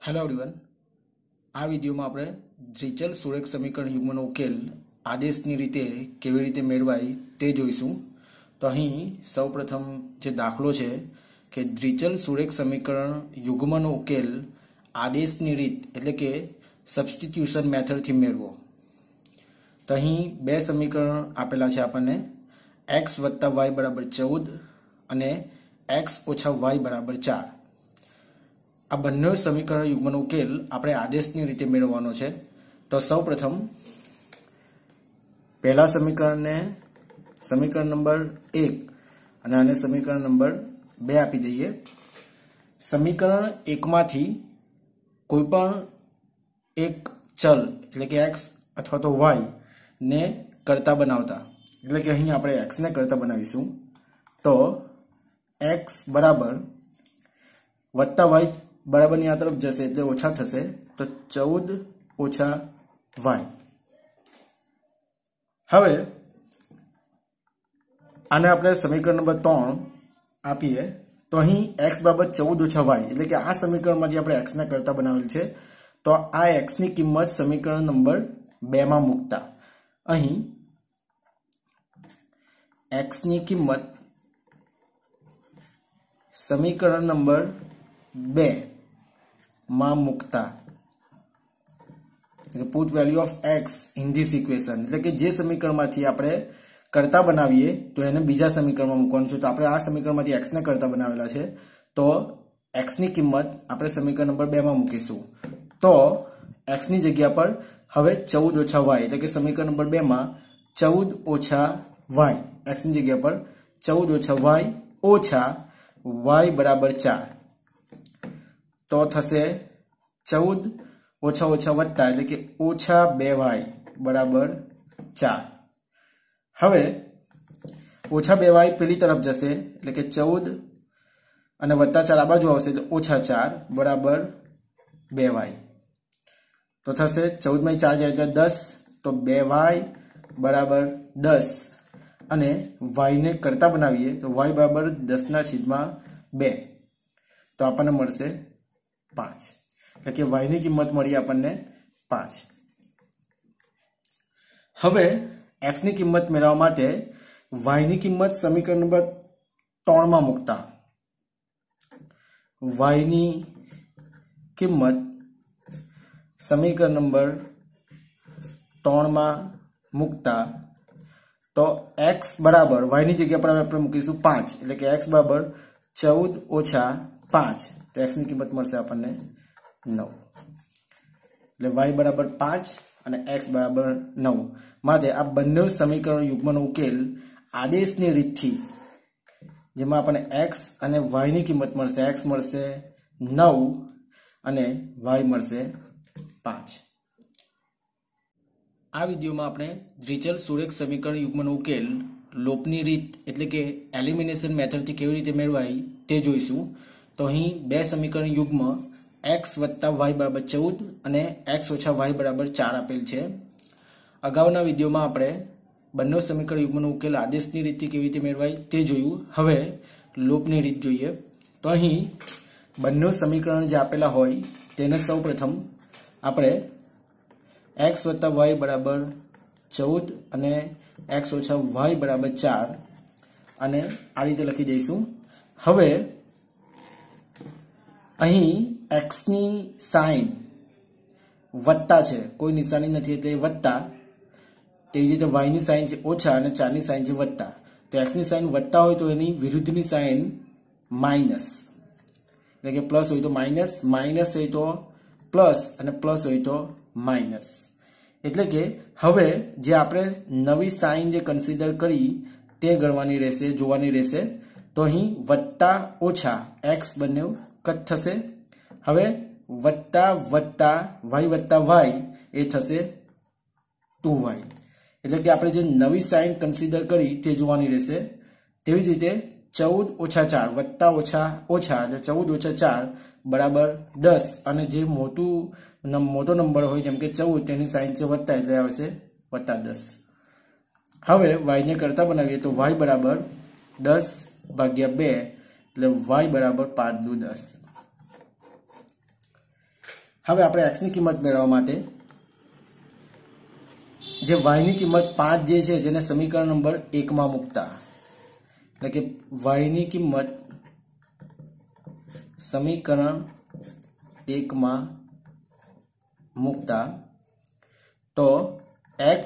Hello everyone आ video में આપણે દ્વિચલ સુરેખ સમીકરણ યુગ્મનો ઉકેલ આદેશની રીતે કેવી રીતે મેળવાય તે જોઈશું। તો અહીં સૌપ્રથમ જે દાખલો છે કે દ્વિચલ સુરેખ સમીકરણ યુગ્મનો ઉકેલ આદેશની રીત એટલે કે સબસ્ટિટ્યુશન મેથડ થી મેળવો। તો અહીં બે સમીકરણ આપેલા છે આપણને x + y = 14 અને x - y = 4। आ बन्ने समीकरण युग्मनो उकेल आपणे आदेशनी रीते मेळवવાનો છે। तो सौप्रथम पहला समीकरण ने समीकरण नंबर 1 અને આને સમીકરણ નંબર 2 આપી દઈએ। સમીકરણ 1 માંથી કોઈપણ એક ચલ એટલે કે x અથવા તો y ને કરતા બનાવતા એટલે કે અહીં આપણે x ને કરતા બનાવીશું। તો x बराबर वत्ता y बराबर ની આ તરફ જશે એટલે ઓછા થશે। તો 14 ઓછા y। હવે આને આપણે સમીકરણ નંબર 3 આપીએ તો અહીં x બરાબર 14 ઓછા y એટલે કે આ સમીકરણમાંથી આપણે x ને કરતા બનાવેલ છે। તો આ x ની કિંમત સમીકરણ નંબર 2 માં મૂકતા અહીં x ની કિંમત સમીકરણ નંબર 2 માં મૂકતા put value of x in this equation એટલે કે જે સમીકરણમાંથી આપણે કરતા બનાવીએ તો એને બીજા સમીકરણમાં મૂકવાનું છે। તો આપણે આ સમીકરણમાંથી x ને કરતા બનાવેલા છે તો x ની કિંમત આપણે સમીકરણ નંબર 2 માં મૂકીશું। તો x ની જગ્યા પર હવે 14 ઓછા y એટલે કે સમીકરણ નંબર 2 માં 14 ઓછા y x ની જગ્યા પર 14 ઓછા y ઓછા y બરાબર 4 तो थसे 14 ओछा ओछा वत्ता એટલે કે ઓછા 2y બરાબર 4। હવે ઓછા 2y પેલી તરફ જશે એટલે કે 14 અને વત્તા 4 આ બાજુ આવશે તો ઓછા 4 બરાબર 2y। તો થશે 14 માં 4 જાય તો 10 તો 2y બરાબર 10 અને y ને કરતા બનાવીએ તો y બરાબર 10/2 તો આપણને મળશે 5 એટલે કે y ની કિંમત મળી આપણને 5। હવે x ની કિંમત મેળવવા માટે y ની કિંમત સમીકરણ નંબર 3 માં મૂકતા y ની કિંમત સમીકરણ નંબર 3 માં મૂકતા તો x બરાબર y ની જગ્યા પર આપણે મૂકીશું 5 એટલે કે x બરાબર 14 ઓછા 5 तो x ની કિંમત મળશે આપણને 9 એટલે y બરાબર 5 અને x બરાબર 9 માટે આ બંને સમીકરણ યુગ્મનો ઉકેલ આદેશની રીતથી જેમાં આપણને x અને y ની કિંમત મળશે x મળશે 9 અને y મળશે 5। આ વિડિયોમાં આપણે દ્વિચલ સુરેખ સમીકરણ યુગ્મનો ઉકેલ લોપની રીત એટલે કે એલિમિનેશન મેથડથી કેવી રીતે મેળવાય તે જોઈશું। तो अहीं बे समीकरण युग्म x + y = 14 અને x - y = 4 આપેल છે। અગાઉના વિડિયોમાં આપણે બંને સમીકરણ યુગ્મનો ઉકેલ આદેશની રીતથી કેવી રીતે મેળવાય તે જોયું। હવે લોપની રીત જોઈએ। તો અહીં બંને સમીકરણ જે આપેલા હોય તેને સૌપ્રથમ આપણે x + y = 14 અને x - y = 4 અને આ રીતે લખી દઈશું। હવે અહીં x ની સાઈન વત્તા છે કોઈ નિશાની નથી એટલે વત્તા તેવી રીતે y ની સાઈન છે ઓછા અને 4 ની સાઈન છે વત્તા। તો x ની સાઈન વત્તા હોય તો એની વિરુદ્ધની સાઈન માઈનસ એટલે કે પ્લસ હોય તો માઈનસ માઈનસ હોય તો પ્લસ અને પ્લસ હોય તો માઈનસ। એટલે કે હવે જે આપણે નવી સાઈન જે કન્સિડર કરી તે ગણવાની રહેશે જોવાની રહેશે। તો અહીં વત્તા ઓછા x બંને कट थसे। हवे वत्ता वत्ता y वत्ता y ए थसे 2y એટલે કે આપણે જે નવી સાઈન કન્સિડર કરી તે જોવાની રહેશે। તેવી જ રીતે 14 ઓછા 4 વત્તા ઓછા ઓછા એટલે 14 ઓછા 4 બરાબર 10 અને જે મોટો નંબર હોય જેમ કે 14 તેની સાઈન છે વત્તા એટલે આવશે વત્તા 10। હવે y ને કરતા બનાવીએ તો y બરાબર 10/2 એટલે y બરાબર 5 દુ 10। હવે આપણે x ની કિંમત મેળવવા માટે જે y ની કિંમત 5 જે છે તેને સમીકરણ નંબર 1 માં મૂકતા, એટલે કે y ની કિંમત સમીકરણ 1 માં મૂકતા તો x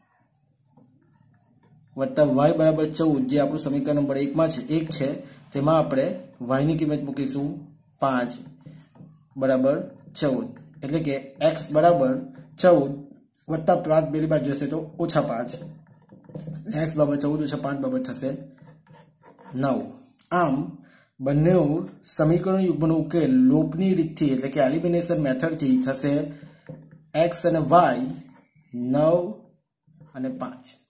વત્તા y બરાબર 14 જે આપણું સમીકરણ નંબર 1 માં છે 1 છે તેમાં આપણે y ની કિંમત મૂકીશું 5 બરાબર 14, એટલે કે x બરાબર 14 વત્તા 5 બેની બાજુ જશે તો ઓછા 5, x બરાબર 14 ઓછા 5 બરાબર થશે 9. આમ બંને સમીકરણ યુગ્મનો ઉકેલ લોપની રીતથી એટલે કે એલિમિનેશન મેથડથી થશે x અને y 9 અને 5.